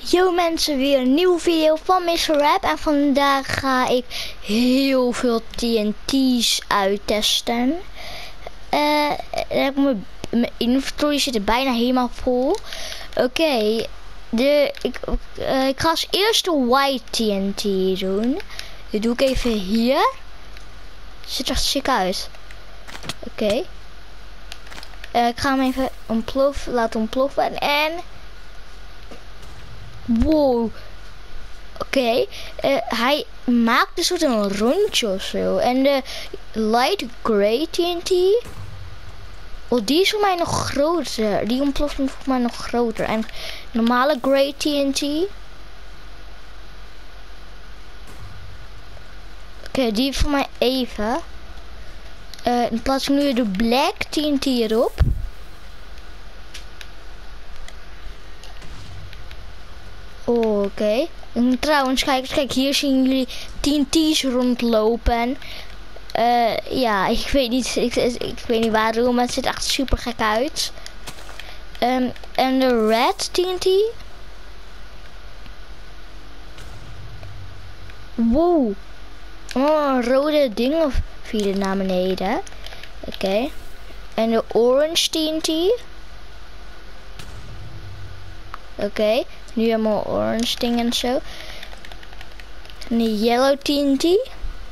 Yo mensen, weer een nieuwe video van Mr. Rap. En vandaag ga ik heel veel TNT's uittesten. Mijn inventory zit er bijna helemaal vol. Oké, ik ga als eerste white TNT doen. Dat doe ik even hier. Ziet er echt sick uit. Oké. Ik ga hem even laten ontploffen en... Wow. Oké. Hij maakt een soort een rondje of zo. En de light grey TNT. Oh, die is voor mij nog groter. Die ontploft voor mij nog groter. En normale grey TNT. Oké, die is voor mij even. In plaats van nu de black TNT erop. Oh, oké. En trouwens, kijk, hier zien jullie TNT's rondlopen. Ja, ik weet niet, ik weet niet waarom, maar het ziet echt super gek uit. En de red TNT. Wow. Oh, rode dingen vielen naar beneden. Oké. En de orange TNT. Oké. Nu helemaal orange dingen en zo. En de yellow TNT.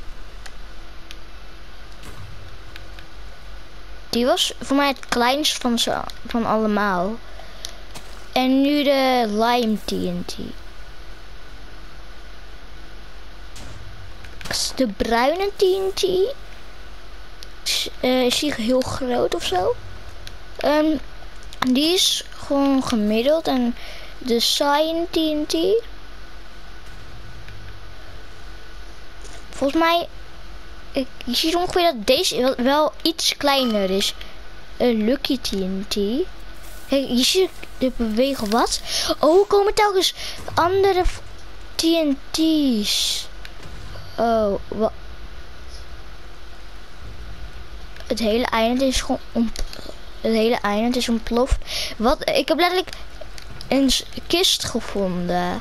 Die was voor mij het kleinst van allemaal. En nu de lime TNT. De bruine TNT. Is die heel groot of zo? Die is gewoon gemiddeld. En de cyan TNT. Volgens mij... Je ziet ongeveer dat deze wel iets kleiner is. Lucky TNT. Kijk, je ziet de bewegen wat. Oh, er komen telkens andere TNT's. Oh, wat. Het hele eiland is gewoon ontploft. Wat? Ik heb letterlijk een kist gevonden.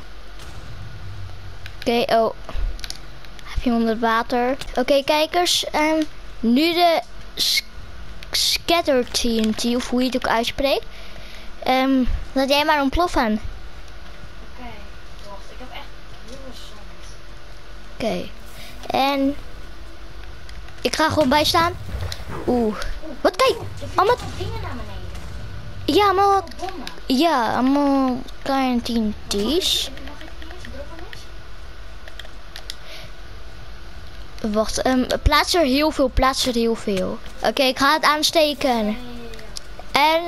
Oké, oh. Heb je onder het water? Oké, kijkers. Nu de scatter TNT, of hoe je het ook uitspreekt. Laat jij maar ontploffen. Oké, wacht. Ik heb echt heel veel zand. Oké. En... Ik ga gewoon bijstaan. Oeh. Wat, kijk. Allemaal dingen naar beneden. Ja, allemaal... Bommen. Ja, allemaal kleine TNT's. Wacht, plaats er heel veel. Oké, ik ga het aansteken. En...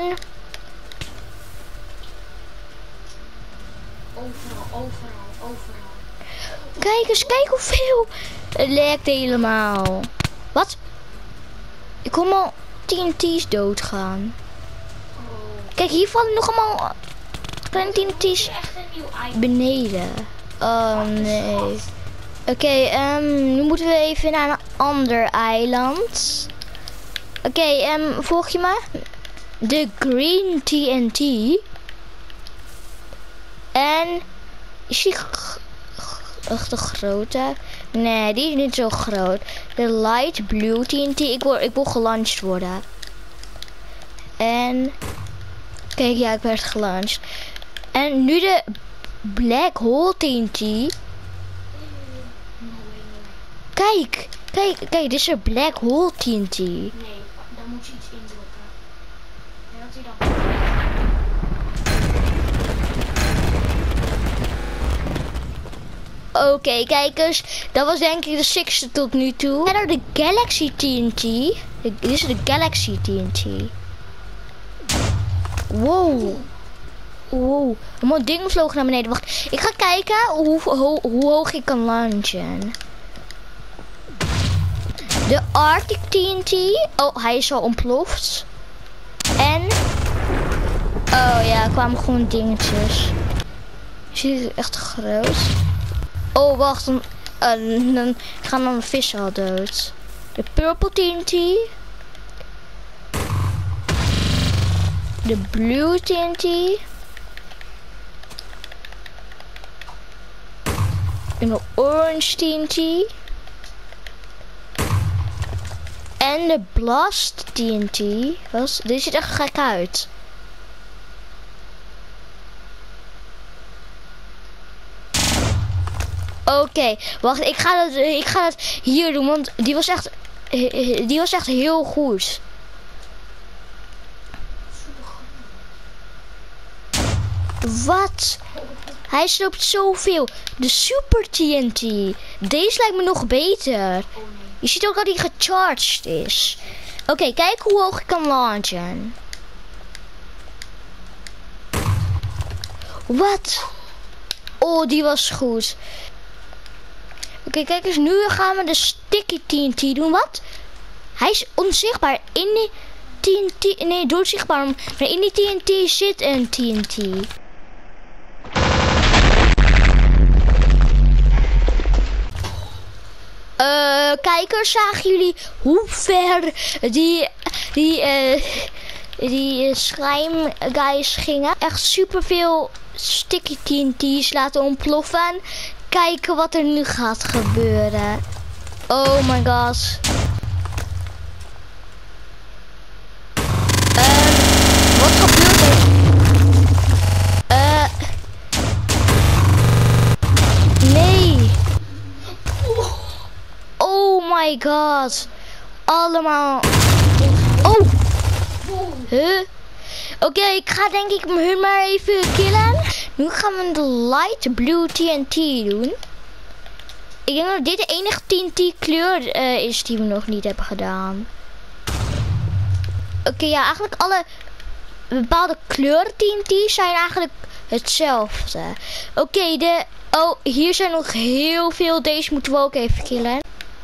Overal. Kijk eens, kijk hoeveel. Het lekt helemaal. Wat? Ik kom al TNT's doodgaan. Kijk, hier vallen nog allemaal kleine TNT's beneden. Oh nee. Oké, nu moeten we even naar een ander eiland. Oké, volg je me? De green TNT. En... Is die echt de grote? Nee, die is niet zo groot. De light blue TNT. Ik wil geluncht worden. En... Kijk, ja, ik werd geluncht. En nu de black hole TNT. Kijk, dit is een black hole TNT. Nee, dan moet je iets indrukken. En dat hij dan... Oké, kijkers, dat was denk ik de sixte tot nu toe. En dan de Galaxy TNT. Dit is de Galaxy TNT. Wow. Allemaal dingen vlogen naar beneden. Wacht, ik ga kijken hoe hoog ik kan launchen. De Arctic TNT. Oh, hij is al ontploft. En... Oh ja, er kwamen gewoon dingetjes. Zie je het echt groot? Oh, wacht. Dan gaan dan de vissen al dood. De Purple TNT. De Blue TNT. Een orange TNT. En de blast TNT. Dit ziet echt gek uit. Oké, wacht, ik ga dat hier doen, want die was echt heel goed. Wat? Hij sloopt zoveel. De super TNT. Deze lijkt me nog beter. Je ziet ook dat hij gecharged is. Oké, kijk hoe hoog ik kan launchen. Wat? Oh, die was goed. Oké, kijk eens. Nu gaan we de sticky TNT doen. Wat? Hij is onzichtbaar. In die TNT... Nee, doorzichtbaar. Maar in die TNT zit een TNT. Kijkers, zagen jullie hoe ver die slime guys gingen? Echt superveel sticky TNT's laten ontploffen. Kijken wat er nu gaat gebeuren. Oh my god. Wat gebeurt er? Nee. Oh my god. Allemaal. Oh. Huh? Oké, ik ga denk ik hun maar even killen. Nu gaan we de light blue TNT doen. Ik denk dat dit de enige TNT kleur is die we nog niet hebben gedaan. Oké, ja, eigenlijk alle bepaalde kleuren TNT's zijn eigenlijk hetzelfde. Oké, oh, hier zijn nog heel veel. Deze moeten we ook even killen.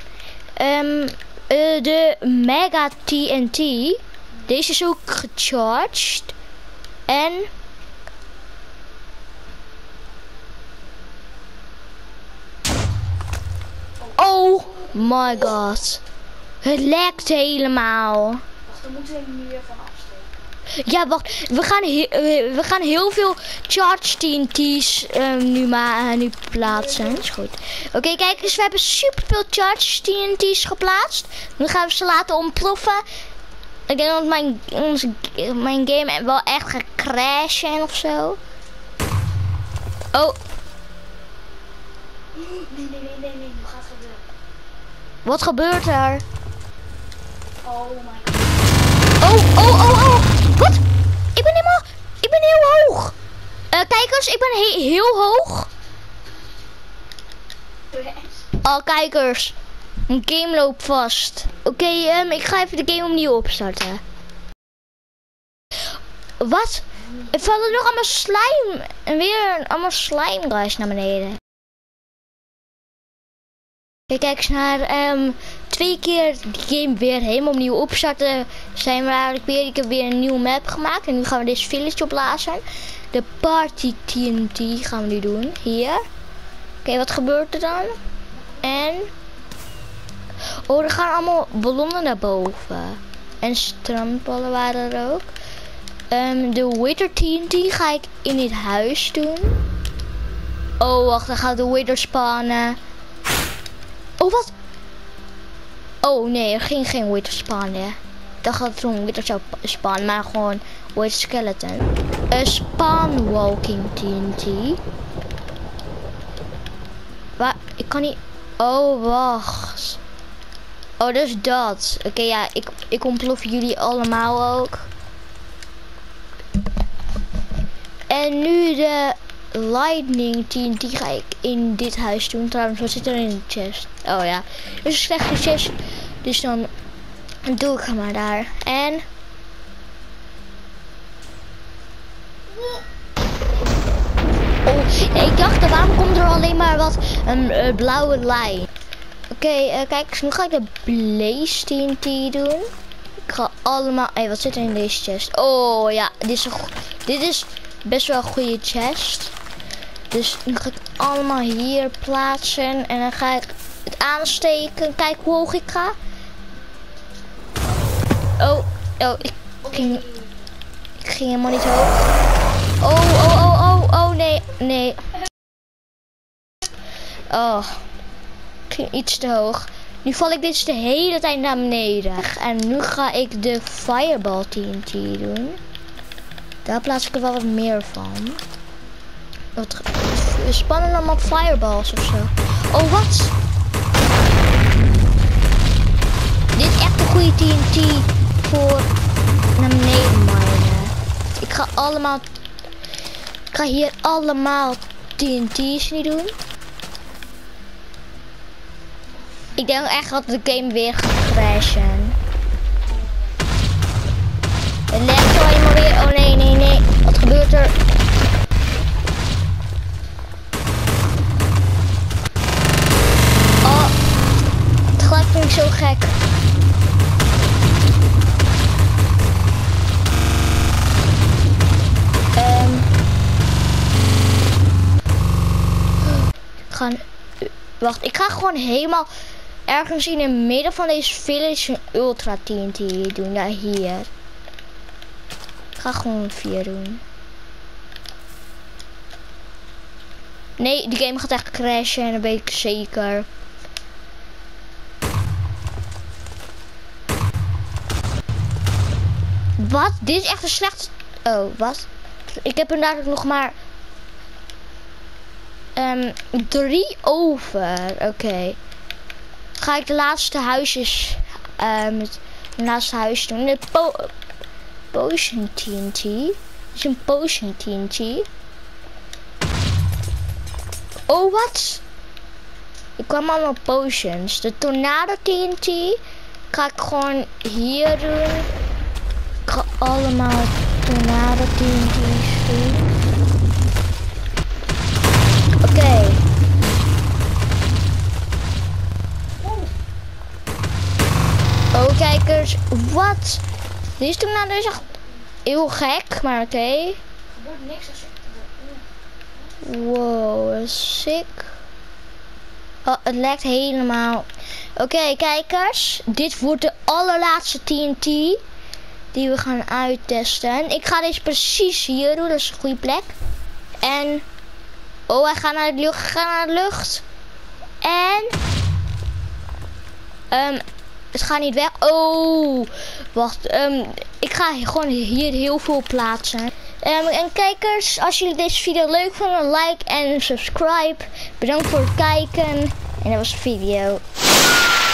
De Mega TNT. Deze is ook gecharged. En... Oh my god. Het lekt helemaal. Wacht, dan moeten we hem hier van afsteken. Ja, wacht. We gaan heel veel charge TNT's nu plaatsen. Is goed. Oké, kijk eens. We hebben superveel charge TNT's geplaatst. Nu gaan we ze laten ontploffen. Ik denk dat mijn game wel echt gaat crashen of zo. Oh. Nee. Nu gaat het gebeuren. Wat gebeurt er? Oh my god. Oh. Wat? Ik ben heel hoog. Kijkers, ik ben heel hoog. Oh, kijkers. Mijn game loopt vast. Oké, ik ga even de game opnieuw opstarten. Wat? Er vallen nog allemaal slime. En weer allemaal slime guys naar beneden. Kijk eens naar 2 keer die game weer helemaal opnieuw opstarten. Zijn we eigenlijk weer. Ik heb weer een nieuwe map gemaakt. En nu gaan we deze village opblazen. De party TNT gaan we nu doen. Hier. Oké, wat gebeurt er dan? En... Oh, er gaan allemaal ballonnen naar boven. En strandballen waren er ook. De Wither TNT ga ik in dit huis doen. Oh, wacht, dan gaat de Wither spawnen. Oh, wat? Oh, nee, er ging geen Wither spawnen. Ik dacht dat het een Wither zou spawnen, maar gewoon Wither skeleton. Spawn walking TNT. Waar? Ik kan niet... Oh, wacht. Oh, dus dat. Oké, ja, ik ontplof jullie allemaal ook. En nu de lightning TNT ga ik in dit huis doen. Trouwens, wat zit er in de chest? Oh ja, dus een slechte chest. Dus dan doe ik hem maar daar. En... Oh, ik dacht, waarom komt er alleen maar wat een blauwe lijn? Oké, kijk, nu ga ik de Blaze TNT doen. Ik ga allemaal... Hey, wat zit er in deze chest? Oh ja, dit is best wel een goede chest. Dus nu ga ik allemaal hier plaatsen. En dan ga ik het aansteken. Kijk hoe hoog ik ga. Oh, ik ging helemaal niet hoog. Oh, nee. Oh, ik ging iets te hoog. Nu val ik dus de hele tijd naar beneden. En nu ga ik de Fireball TNT doen. Daar plaats ik er wel wat meer van. Wat spannend allemaal fireballs of zo. Oh, wat? Dit is echt een goede TNT voor naar beneden minen. Ik ga hier allemaal TNT's niet doen. Ik denk echt dat de game weer gaat crashen. Het lijkt zo helemaal weer. Oh nee, nee, nee. Wat gebeurt er? Oh. Het geluid vind ik zo gek. Wacht, ik ga gewoon helemaal ergens in het midden van deze village een ultra TNT doen. Ja, hier. Ik ga gewoon 4 doen. Nee, die game gaat echt crashen en dat weet ik zeker. Wat? Dit is echt een slecht... Oh, wat? Ik heb er dadelijk nog maar... 3 over. Oké. Ga ik de laatste huisjes... de laatste huis doen. De Potion TNT. Dit is een Potion TNT. Oh, wat? Ik kwam allemaal potions. De Tornado TNT ga ik gewoon hier doen. Ik ga allemaal Tornado TNT's doen. Oké. Oh, kijkers. Wat? Deze Tornado is echt heel gek, maar oké. Er gebeurt niks als je... Wow, sick. Oh, het lijkt helemaal... Oké, kijkers. Dit wordt de allerlaatste TNT die we gaan uittesten. Ik ga deze precies hier doen. Dat is een goede plek. En... Oh, hij gaat naar de lucht. Ga naar de lucht. En... het gaat niet weg. Oh, wacht. Ik ga gewoon hier heel veel plaatsen. En kijkers, als jullie deze video leuk vonden, like en subscribe. Bedankt voor het kijken. En dat was de video.